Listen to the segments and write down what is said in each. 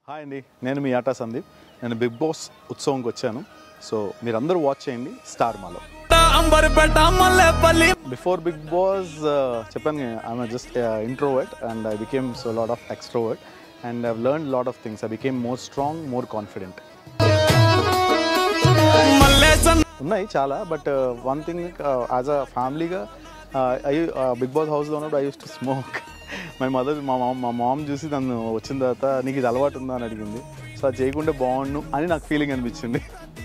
Hi అండి, నేను మీ ఆటా సందీప్. నేను బిగ్ బాస్ ఉత్సవంకి వచ్చాను. సో మీరందరూ వాచ్ చేయండి స్టార్మాలో. బిఫోర్ బిగ్ బాస్ చెప్పాను, I'm just introvert and I became so lot of extrovert and I've learned lot of things. I became more strong, more confident. ఉన్నాయి చాలా, but one thing as a ఫ్యామిలీగా Big Boss హౌస్లో ఉన్నప్పుడు I use to smoke. మా mom చూసి నన్ను వచ్చిన తర్వాత నీకు ఇది అలవాటు ఉందా అని అడిగింది. సో అది చేయకుండా బాగుండు అని నాకు ఫీలింగ్ అనిపించింది.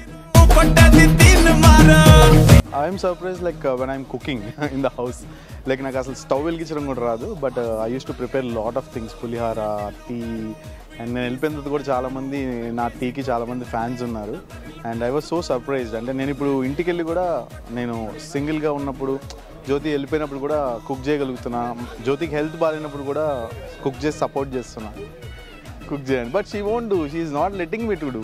I'm surprise like when I'm cooking in the house. Like నాకు అసలు స్టవ్ వెలిగించడం కూడా రాదు, but I use to prepare lot of things, pulihora, tea. And నేను వెళ్ళిపోయిన తర్వాత కూడా చాలామంది నా టీకి చాలామంది ఫ్యాన్స్ ఉన్నారు. And I was so surprised. అంటే నేను ఇప్పుడు ఇంటికి వెళ్ళి కూడా నేను సింగిల్గా ఉన్నప్పుడు, జ్యోతి వెళ్ళిపోయినప్పుడు కూడా కుక్ చేయగలుగుతున్నా. జ్యోతికి హెల్త్ బాగాలేనప్పుడు కూడా కుక్ చేసి సపోర్ట్ చేస్తున్నా, కుక్ చేయండి. But she won't do, she is not letting me to do.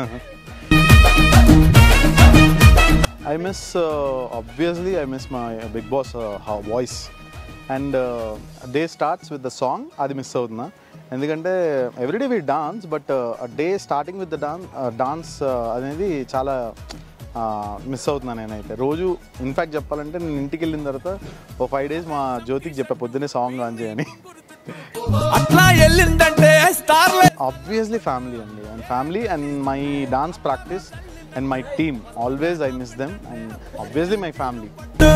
I miss, obviously I miss my Bigg Boss voice. And day starts with the song, adi miss avutuna. Endukante everyday we dance, but a day starting with the dance anedi chaala miss అవుతున్నా నేనైతే. రోజు in fact చెప్పాలంటే నేను ఇంటికి వెళ్ళిన తర్వాత ఒక 5 days మా జ్యోతికి చెప్పా పొద్దున్నే సాంగ్ ఆన్ చేయని. ఆబ్వియస్లీ ఫ్యామిలీ అండి, and family and my dance practice and my team, always I miss them, and obviously my family.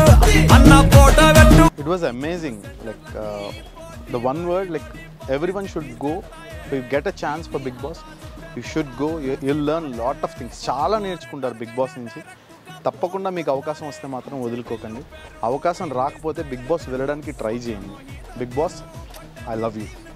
It was amazing, like the one word, like everyone should go. If you get a chance for Bigg Boss, you should go. You'll learn lot of things. చాలా నేర్చుకుంటారు big boss నుంచి. తప్పకుండా మీకు అవకాశం వస్తే మాత్రం వదులుకోకండి. అవకాశం రాకపోతే బిగ్ బాస్ వెళ్ళడానికి ట్రై చేయండి. Big Boss, I love you.